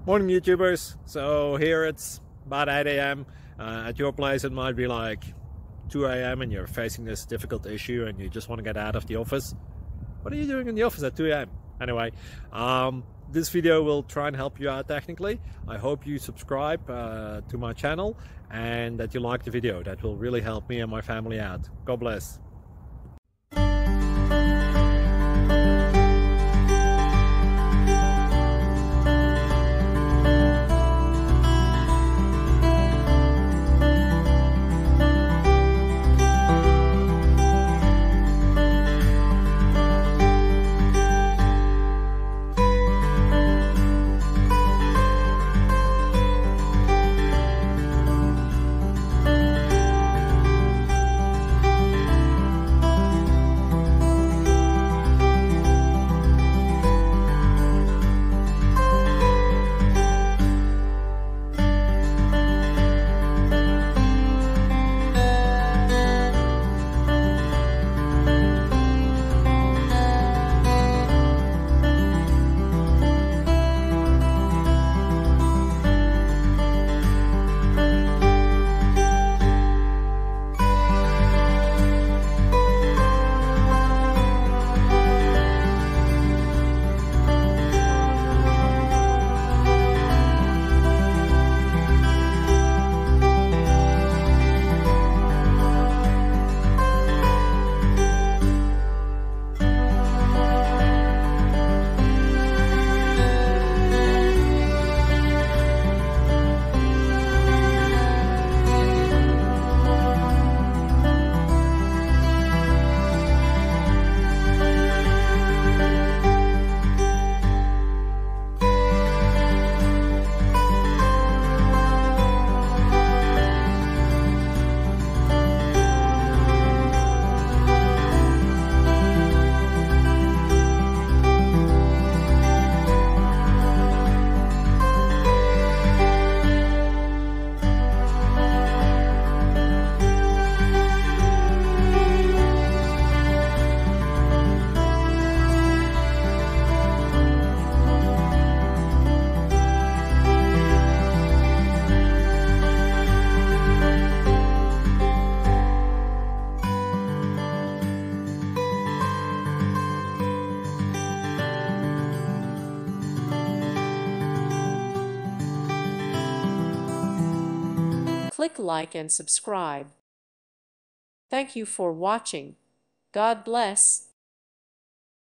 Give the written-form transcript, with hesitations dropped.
Morning YouTubers. So here it's about 8 a.m. At your place it might be like 2 a.m. and you're facing this difficult issue and you just want to get out of the office. What are you doing in the office at 2 a.m.? Anyway, this video will try and help you out technically. I hope you subscribe to my channel and that you like the video. That will really help me and my family out. God bless. Click like and subscribe. Thank you for watching. God bless.